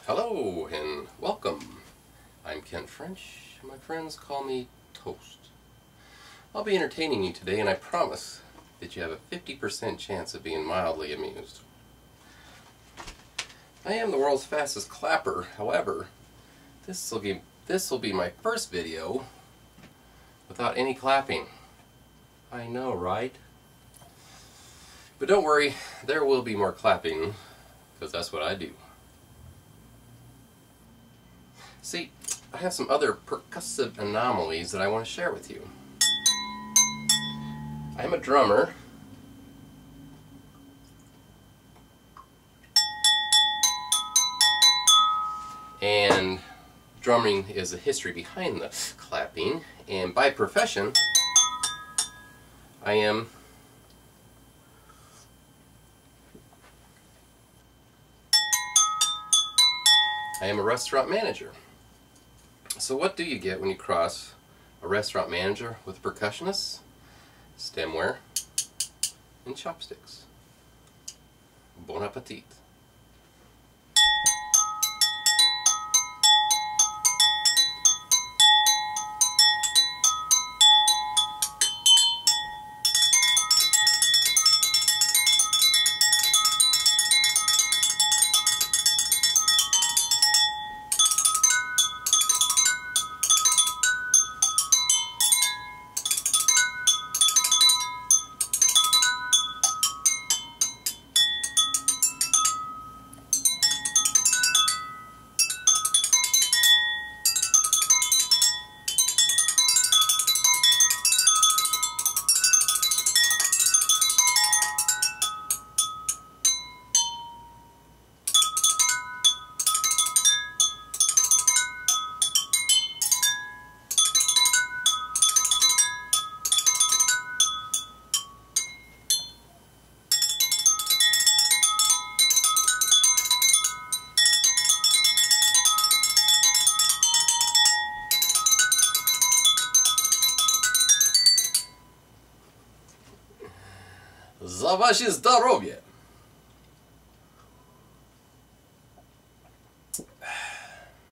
Hello and welcome. I'm Kent French, and my friends call me Toast. I'll be entertaining you today, and I promise that you have a 50% chance of being mildly amused. I am the world's fastest clapper. However, this will be my first video without any clapping. I know, right? But don't worry, there will be more clapping, because that's what I do. See, I have some other percussive anomalies that I want to share with you. I'm a drummer, and drumming is the history behind the clapping, and by profession, I am a restaurant manager. So what do you get when you cross a restaurant manager with a percussionist, Stemware, and Chopsticks? Bon appetit. За ваше здоровье!